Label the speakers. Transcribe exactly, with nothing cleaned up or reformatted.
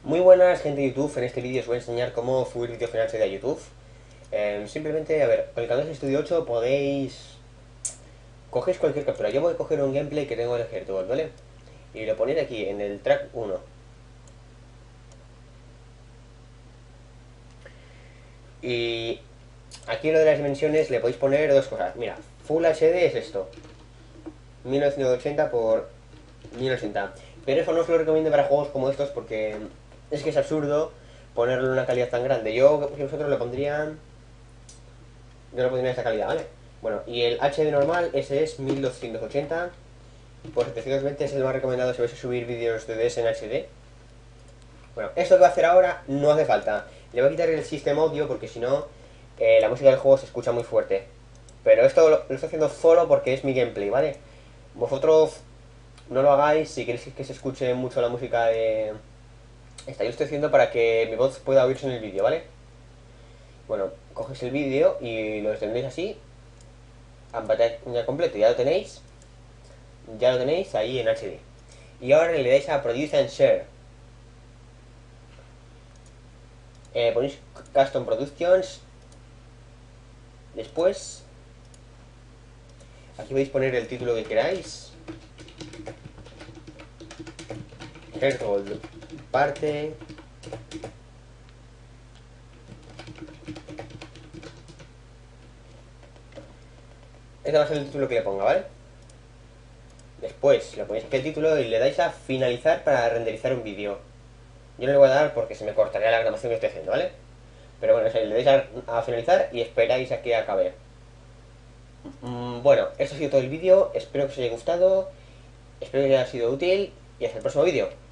Speaker 1: Muy buenas, gente de YouTube. En este vídeo os voy a enseñar cómo subir vídeos en H D a YouTube. Eh, simplemente, a ver, con el canal Studio ocho podéis... Cogéis cualquier captura. Yo voy a coger un gameplay que tengo en el Heartball, ¿vale? Y lo ponéis aquí, en el track uno. Y aquí en lo de las dimensiones le podéis poner dos cosas. Mira, Full H D es esto. mil novecientos ochenta por mil ochenta. Pero eso no os lo recomiendo para juegos como estos porque es que es absurdo ponerle una calidad tan grande. Yo, si vosotros le pondrían... Yo lo pondría en esta calidad, ¿vale? Bueno, y el H D normal, ese es mil doscientos ochenta por setecientos veinte, es el más recomendado si vais a subir vídeos de D S en H D. Bueno, esto que va a hacer ahora no hace falta. Le voy a quitar el System Audio porque si no, eh, la música del juego se escucha muy fuerte. Pero esto lo, lo estoy haciendo solo porque es mi gameplay, ¿vale? Vosotros no lo hagáis si queréis que se escuche mucho la música de... Esta yo lo estoy haciendo para que mi voz pueda oírse en el vídeo, ¿vale? Bueno, cogéis el vídeo y lo extendéis así en pantalla completo, ya lo tenéis. Ya lo tenéis ahí en H D. Y ahora le dais a Produce and Share. Eh, ponéis Custom Productions. Después, aquí podéis poner el título que queráis. Heartgold parte. Este va a ser el título que le ponga, ¿vale? Después le ponéis aquí el título y le dais a finalizar para renderizar un vídeo. Yo no le voy a dar porque se me cortaría la grabación que estoy haciendo, ¿vale? Pero bueno, le dais a, a finalizar y esperáis a que acabe. Mm, bueno, esto ha sido todo el vídeo. Espero que os haya gustado. Espero que haya sido útil. Y hasta el próximo vídeo.